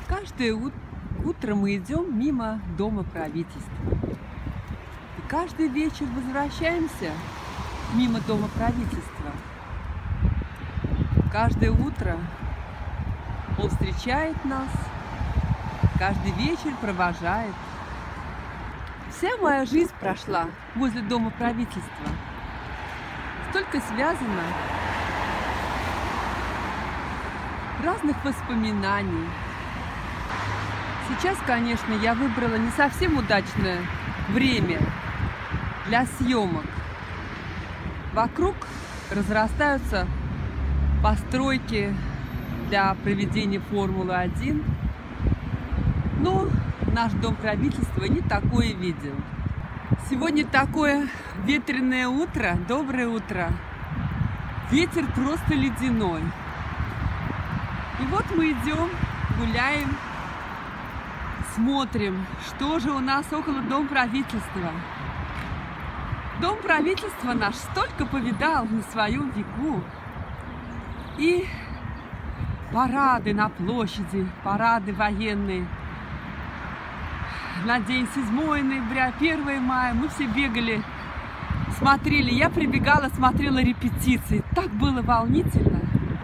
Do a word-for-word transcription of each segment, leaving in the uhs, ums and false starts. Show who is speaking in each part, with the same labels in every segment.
Speaker 1: Каждое утро мы идем мимо Дома правительства. И каждый вечер возвращаемся мимо Дома правительства. Каждое утро он встречает нас, каждый вечер провожает. Вся моя жизнь прошла возле Дома правительства. Столько связано разных воспоминаний. Сейчас, конечно, я выбрала не совсем удачное время для съемок. Вокруг разрастаются постройки для проведения формулы один. Но наш Дом правительства не такое видел. Сегодня такое ветреное утро, доброе утро. Ветер просто ледяной. И вот мы идем, гуляем, смотрим, что же у нас около Дома правительства. Дом правительства наш столько повидал на своем веку. И парады на площади, парады военные. На день седьмого ноября, первого мая мы все бегали, смотрели. Я прибегала, смотрела репетиции. Так было волнительно.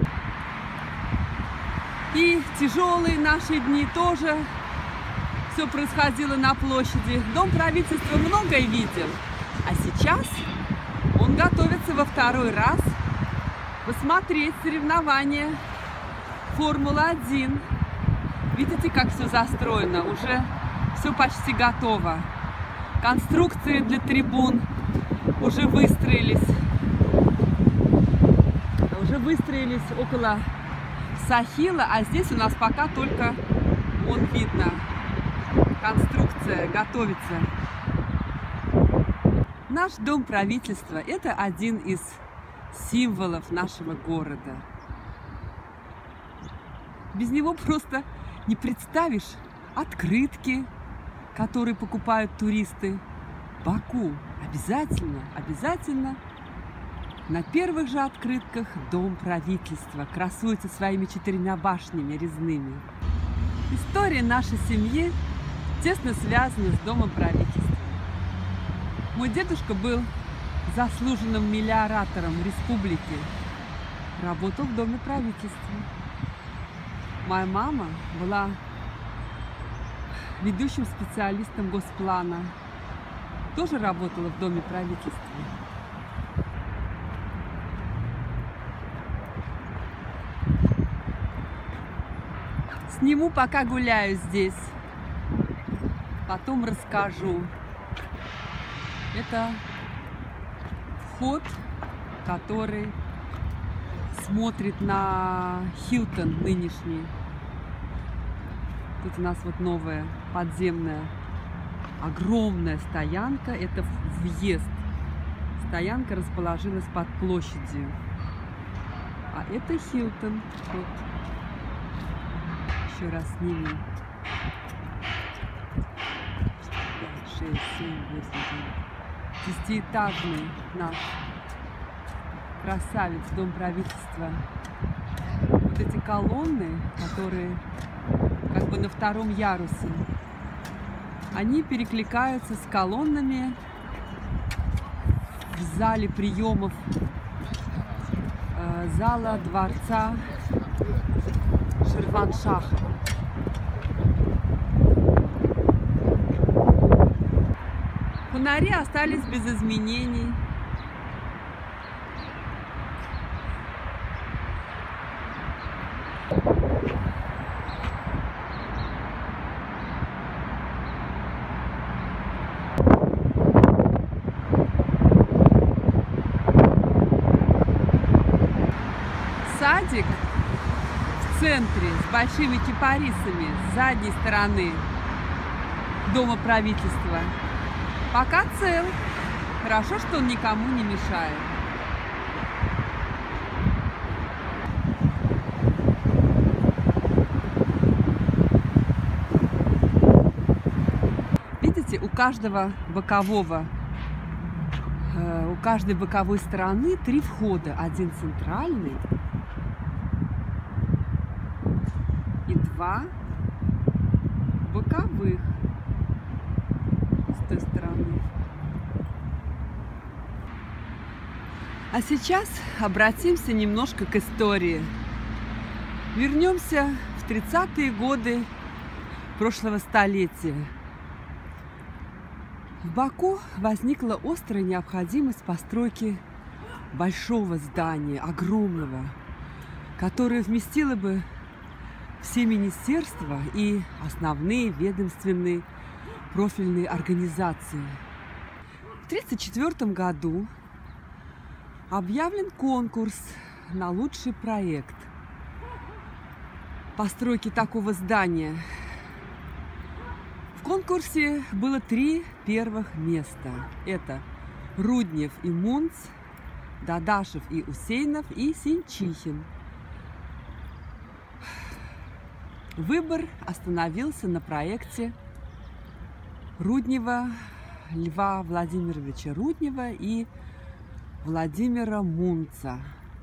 Speaker 1: И тяжелые наши дни тоже все происходило на площади. Дом правительства многое видел. А сейчас он готовится во второй раз посмотреть соревнования формулы один. Видите, как все застроено? Уже все почти готово. Конструкции для трибун уже выстроились. Уже выстроились около Сахила, а здесь у нас пока только вон видно. Конструкция готовится. Наш Дом правительства – это один из символов нашего города. Без него просто не представишь открытки, которые покупают туристы. Баку обязательно, обязательно на первых же открытках Дом правительства красуется своими четырьмя башнями резными. История нашей семьи тесно связана с Домом правительства. Мой дедушка был заслуженным мелиоратором республики, работал в Доме правительства. Моя мама была ведущим специалистом госплана, тоже работала в Доме правительства. Сниму, пока гуляю здесь, потом расскажу. Это вход, который смотрит на Хилтон нынешний. Тут у нас вот новая подземная огромная стоянка. Это въезд. Стоянка расположилась под площадью. А это Хилтон. Вот. Еще раз снимем. пять, шесть, семь, восемь, девять. Десятиэтажный наш красавец Дом правительства. Вот эти колонны, которые как бы на втором ярусе, они перекликаются с колоннами в зале приемов э, зала дворца Ширваншаха. Фонари остались без изменений. Садик в центре с большими кипарисами с задней стороны Дома правительства пока цел. Хорошо, что он никому не мешает. Видите, у каждого бокового, у каждой боковой стороны три входа. Один центральный и два боковых с той стороны. А сейчас обратимся немножко к истории. Вернемся в тридцатые годы прошлого столетия. В Баку возникла острая необходимость постройки большого здания, огромного, которое вместило бы все министерства и основные ведомственные профильные организации. В тысяча девятьсот тридцать четвёртом году объявлен конкурс на лучший проект постройки такого здания. В конкурсе было три первых места. Это Руднев и Мунц, Дадашев и Усейнов и Синчихин. Выбор остановился на проекте Руднева, Льва Владимировича Руднева и Владимира Мунца.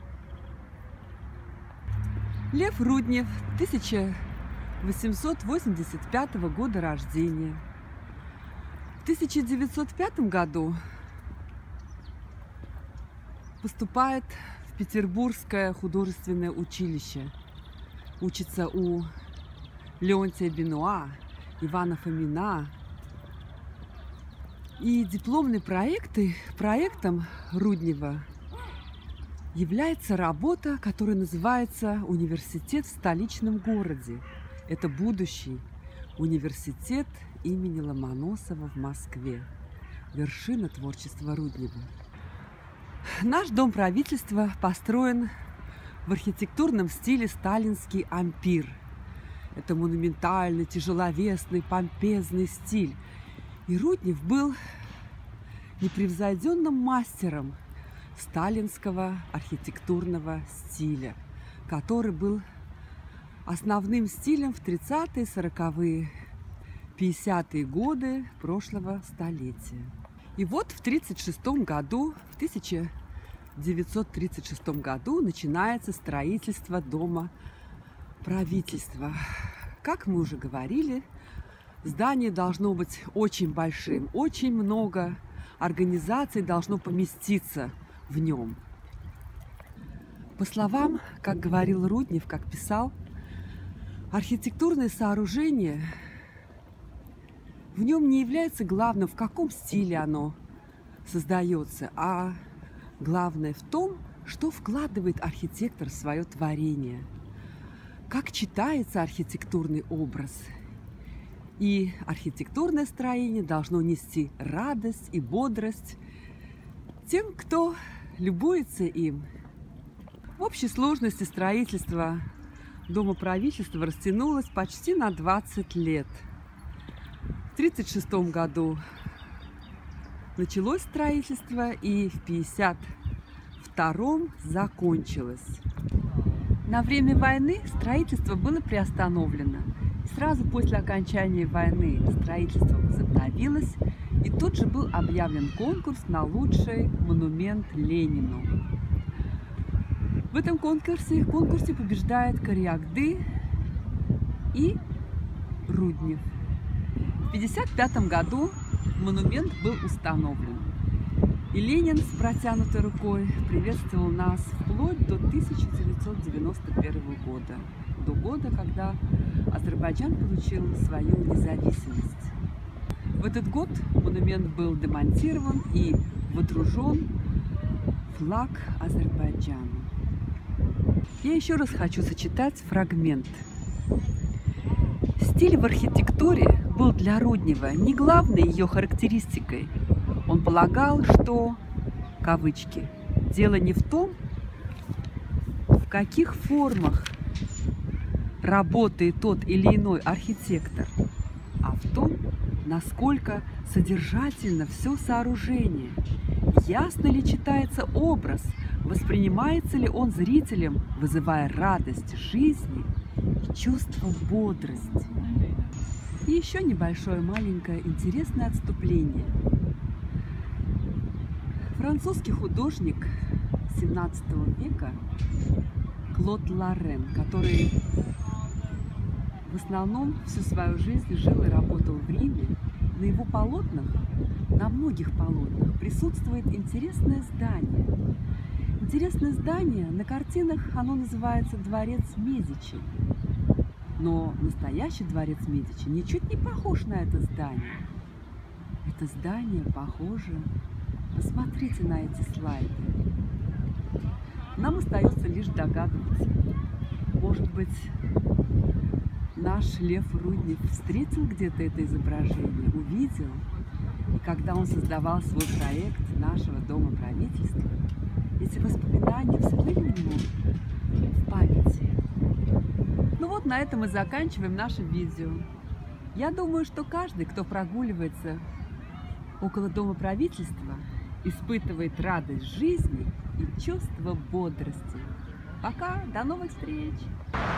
Speaker 1: Лев Руднев, тысяча восемьсот восемьдесят пятого года рождения. В тысяча девятьсот пятом году поступает в Петербургское художественное училище. Учится у Леонтия Бенуа, Ивана Фомина. И дипломный проект, проектом Руднева является работа, которая называется «Университет в столичном городе». Это будущий университет имени Ломоносова в Москве. Вершина творчества Руднева. Наш дом правительства построен в архитектурном стиле сталинский ампир. Это монументальный, тяжеловесный, помпезный стиль. И Руднев был непревзойденным мастером сталинского архитектурного стиля, который был основным стилем в тридцатые, сороковые, пятидесятые годы прошлого столетия. И вот в тридцать шестом году, в тысяча девятьсот тридцать шестом году начинается строительство дома правительства. Как мы уже говорили, здание должно быть очень большим, очень много организаций должно поместиться в нем. По словам, как говорил Руднев, как писал, архитектурное сооружение в нем не является главным, в каком стиле оно создается, а главное в том, что вкладывает архитектор в свое творение, как читается архитектурный образ. И архитектурное строение должно нести радость и бодрость тем, кто любуется им. В общей сложности строительство Дома правительства растянулось почти на двадцать лет. В тридцать шестом году началось строительство и в пятьдесят втором закончилось. На время войны строительство было приостановлено. Сразу после окончания войны строительство возобновилось, и тут же был объявлен конкурс на лучший монумент Ленину. В этом конкурсе, конкурсе побеждает Кариагды и Руднев. В пятьдесят пятом году монумент был установлен, и Ленин с протянутой рукой приветствовал нас вплоть до тысяча девятьсот девяносто первого года, до года, когда Азербайджан получил свою независимость. В этот год монумент был демонтирован и водружен флаг Азербайджана. Я еще раз хочу зачитать фрагмент. Стиль в архитектуре был для Руднева не главной ее характеристикой. Он полагал, что, кавычки, дело не в том, в каких формах работает тот или иной архитектор, а в том, насколько содержательно все сооружение, ясно ли читается образ, воспринимается ли он зрителем, вызывая радость жизни и чувство бодрости. И еще небольшое маленькое интересное отступление. Французский художник семнадцатого века Клод Лорен, который основном всю свою жизнь жил и работал в Риме. На его полотнах, на многих полотнах, присутствует интересное здание. Интересное здание, на картинах оно называется «Дворец Медичи». Но настоящий дворец Медичи ничуть не похож на это здание. Это здание похоже... Посмотрите на эти слайды. Нам остается лишь догадываться. Может быть, наш Лев Руднев встретил где-то это изображение, увидел, и когда он создавал свой проект нашего дома правительства, эти воспоминания всплыли у него в памяти. Ну вот на этом мы заканчиваем наше видео. Я думаю, что каждый, кто прогуливается около дома правительства, испытывает радость жизни и чувство бодрости. Пока, до новых встреч!